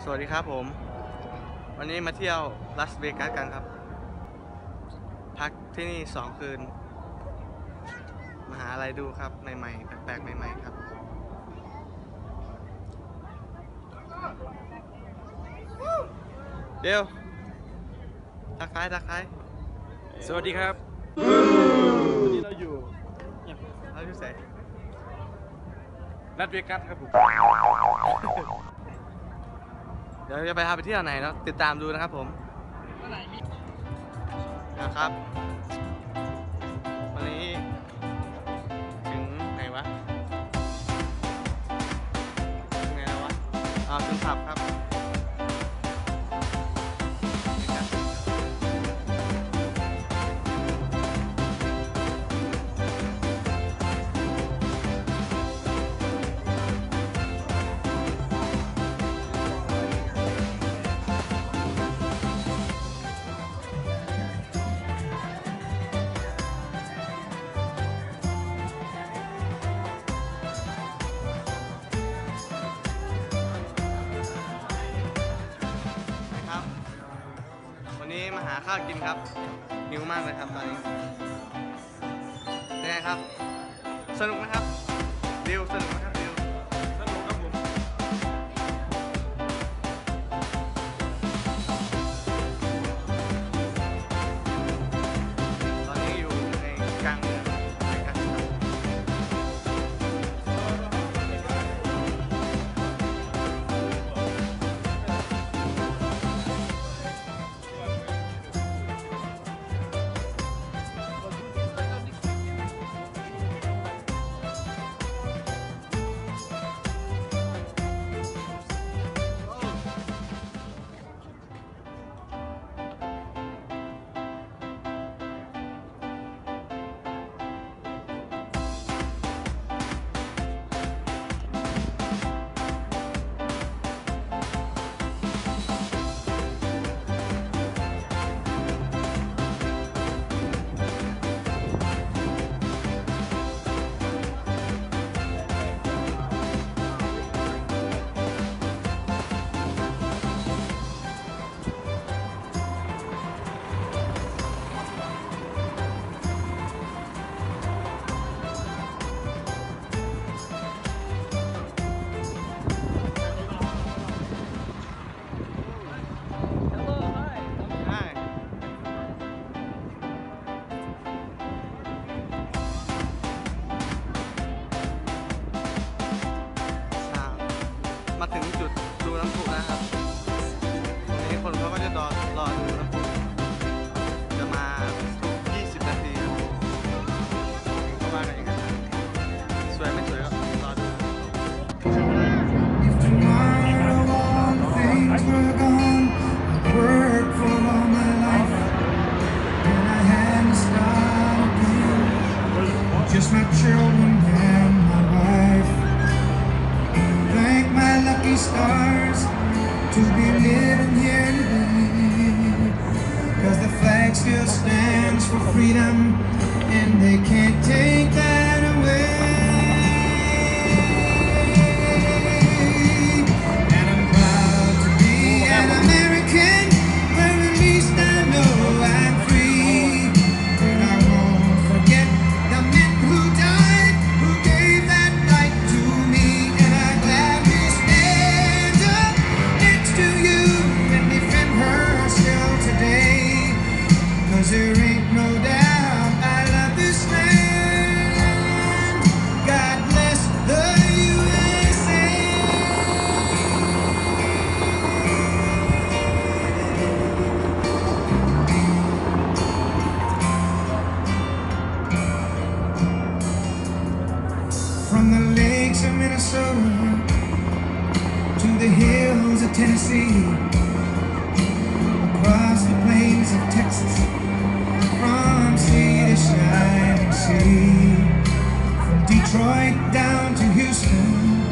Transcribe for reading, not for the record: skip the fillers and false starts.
สวัสดีครับผมวันนี้มาเที่ยวลาสเวกัสกันครับพักที่นี่2 คืนมาหาอะไรดูครับใหม่ๆแปลกๆใหม่ๆครับเดี๋ยวทักทายสวัสดีครับวันนี้เราอยู่ใส่ลาสเวกัสครับผมเดี๋ยวจะไปพาไปเที่ยวไหนแล้วติดตามดูนะครับผมนะครับวันนี้ถึงไหนวะถึงไหนแล้ววะถึงผับครับวันนี้มาหาข้าวกินครับหิวมากเลยครับตอนนี้เป็นไงครับสนุกไหมครับดิวสนุกไหมครับดิวสนุกครับผมตอนนี้อยู่ในกลางเมืองนะครับมาถึงจุดดูน้ำพุนะครับตรงนี้คนเขาก็จะรอดูน้ำพุจะมาทุก20 นาทีก็ว่ากันอย่างนั้นสวยไม่สวยก็รอดู Just my children and my wife. Thank my lucky stars to be living here today. Cause the flag still stands for freedom, and they can't take that away. And I'm proud to be an American, where at least I know I'm free. And I won't forget the men who died, who gave that right to me. And I gladly stand up next to you and defend her still today. Cause there ain't no doubt I love this land. God bless the USA. From the lakes of Minnesota to the hills of Tennessee, across the plains of Texas, from sea to shining sea, from Detroit down to Houston,